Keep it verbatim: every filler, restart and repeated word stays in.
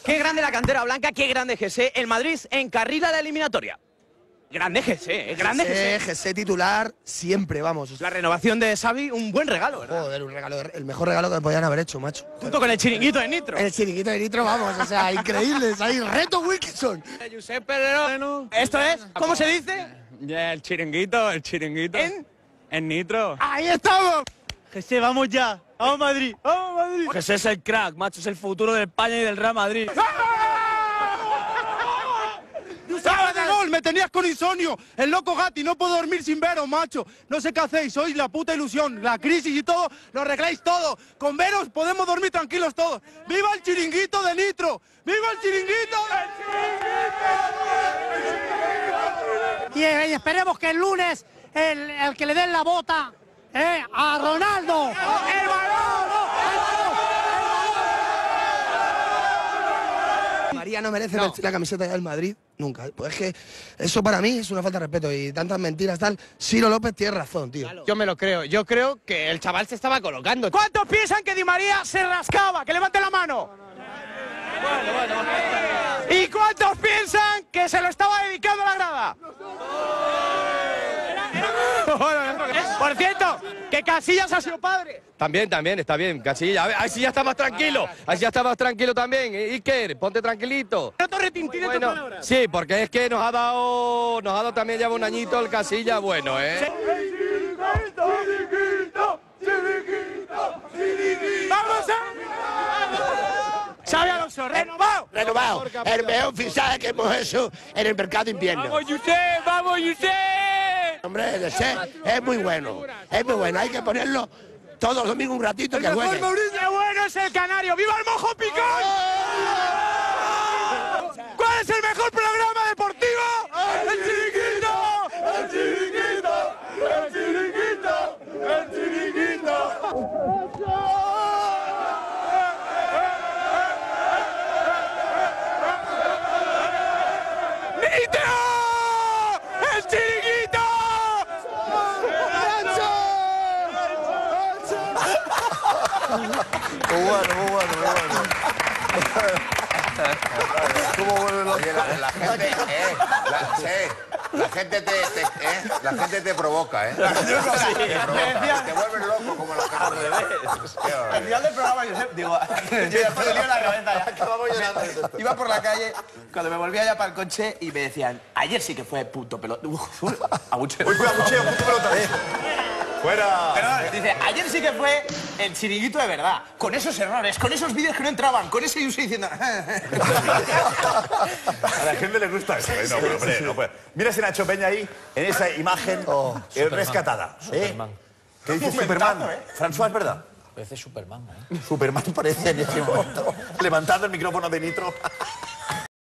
Qué grande la cantera blanca, qué grande G S. El Madrid encarrila la eliminatoria. Grande G S, eh, grande G S. G S titular siempre, vamos. La renovación de Xavi, un buen regalo, ¿verdad? Joder, un regalo, el mejor regalo que me podían haber hecho, macho. Junto con el chiringuito de Nitro. El chiringuito de Nitro, vamos, o sea, increíbles. Ahí, reto Wilkinson. Josep Pedrero. ¿Esto es? ¿Cómo se dice? Ya, el chiringuito, el chiringuito. ¿En? En Nitro. ¡Ahí estamos! G S, vamos ya. Vamos Madrid, vamos Madrid. G S es el crack, macho, es el futuro de España y del Real Madrid. ¡Sala de gol! ¡Me tenías con insomnio! El loco Gatti, no puedo dormir sin veros, macho. No sé qué hacéis, sois la puta ilusión. La crisis y todo, lo arregláis todo. Con veros podemos dormir tranquilos todos. ¡Viva el chiringuito de Nitro! ¡Viva el chiringuito! Y, y esperemos que el lunes el, el que le den la bota eh, a Ronaldo. ¡El balón! María no merece no. la camiseta del Madrid, nunca. Pues es que eso para mí es una falta de respeto y tantas mentiras tal. Ciro López tiene razón, tío. Yo me lo creo, yo creo que el chaval se estaba colocando. ¿Cuántos piensan que Di María se rascaba? ¡Que levante la mano! Bueno, bueno, bueno. ¿Y cuántos piensan que se lo estaba dedicando a la grada? Por cierto, que Casillas ha sido padre. También, también, está bien, Casillas. Ahí sí ya está más tranquilo, ahí sí ya está más tranquilo también. Iker, ponte tranquilito. Bueno, sí, porque es que nos ha dado, nos ha dado también ya un añito el Casillas, bueno, ¿eh? ¡Vamos a... Xabi Alonso, renovado. Renovado. El mejor fichaje que hemos hecho en el mercado de invierno. ¡Vamos, Josep! ¡Vamos, Josep! Hombre, el Josep es muy bueno. Es muy bueno. Hay que ponerlo todos los domingos un ratito que juegue. ¡Qué bueno es el canario! ¡Viva el mojo picón! ¿Cuál es el mejor programa deportivo? ¡El chiringuito! ¡El chiringuito! ¡El chiringuito! ¡El chiringuito! ¡El chiringuito! Muy bueno, muy bueno, muy bueno. ¿Cómo vuelve loco? Oye, la, la gente, eh, la, sí, la gente te, te eh, la gente te provoca, eh. Te provoca, te vuelves loco como la gente. Al final del programa, Josep, digo, yo ya me dolía la cabeza ya. Acabamos llorando. Iba por la calle, cuando me volvía ya para el coche y me decían, ayer sí que fue puto pelota. Abucheo. Uy, cuidado, abucheo, puto pelota. ¡Fuera! Pero, dice, ayer sí que fue el chiringuito de verdad. Con esos errores, con esos vídeos que no entraban, con ese uso diciendo... A la gente le gusta eso, ¿eh? No, pero, hombre, no puede. Mira ese Nacho Peña ahí, en esa imagen oh, eh, rescatada. Superman. ¿Eh? ¿Qué dice Superman? ¿eh? François, ¿es verdad? Parece Superman, ¿eh? Superman parece en ese momento. Levantando el micrófono de Nitro.